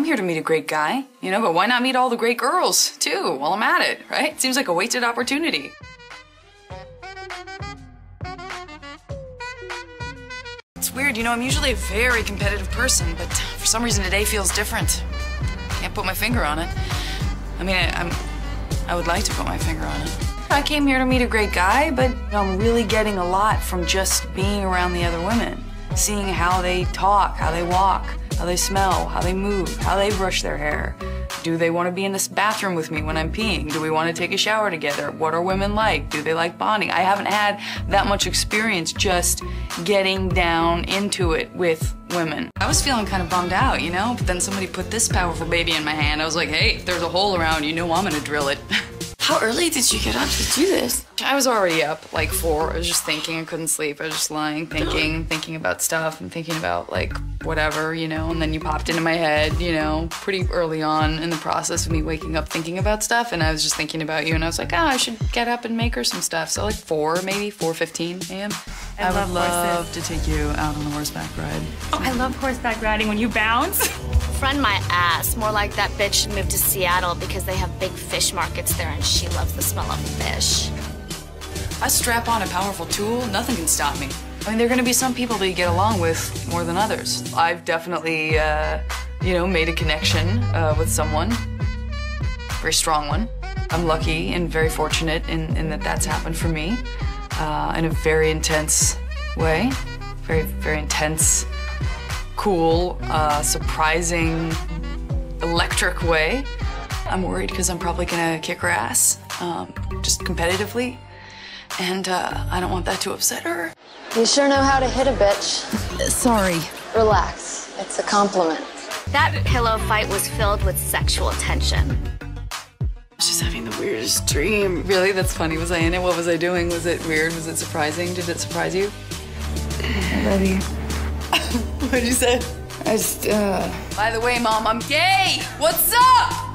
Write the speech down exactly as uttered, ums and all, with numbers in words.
here to meet a great guy, you know, but why not meet all the great girls, too, while I'm at it, right? It seems like a wasted opportunity. It's weird, you know, I'm usually a very competitive person, but for some reason today feels different. Can't put my finger on it. I mean, I, I'm, I would like to put my finger on it. I came here to meet a great guy, but you know, I'm really getting a lot from just being around the other women. Seeing how they talk, how they walk, how they smell, how they move, how they brush their hair. Do they want to be in this bathroom with me when I'm peeing? Do we want to take a shower together? What are women like? Do they like bonding? I haven't had that much experience just getting down into it with women. I was feeling kind of bummed out, you know? But then somebody put this powerful baby in my hand. I was like, hey, if there's a hole around, you know I'm gonna drill it. How early did you get up to do this? I was already up, like four. I was just thinking, I couldn't sleep. I was just lying, thinking, thinking about stuff and thinking about like whatever, you know, and then you popped into my head, you know, pretty early on in the process of me waking up thinking about stuff, and I was just thinking about you, and I was like, oh, I should get up and make her some stuff. So like four, maybe, four fifteen a m I, I love would love horses. to take you out on a horseback ride. Oh, I love horseback riding when you bounce. Friend my ass. More like that bitch should move to Seattle because they have big fish markets there and she loves the smell of fish. I strap on a powerful tool, nothing can stop me. I mean, there are gonna be some people that you get along with more than others. I've definitely, uh, you know, made a connection uh, with someone, very strong one. I'm lucky and very fortunate in, in that that's happened for me uh, in a very intense way, very, very intense, cool, uh, surprising, electric way. I'm worried because I'm probably gonna kick her ass, um, just competitively, and uh, I don't want that to upset her. You sure know how to hit a bitch. Sorry. Relax, it's a compliment. That pillow fight was filled with sexual tension. I was just having the weirdest dream. Really? That's funny. Was I in it? What was I doing? Was it weird? Was it surprising? Did it surprise you? I love you. What did you say? I just, uh... By the way, Mom, I'm gay! What's up?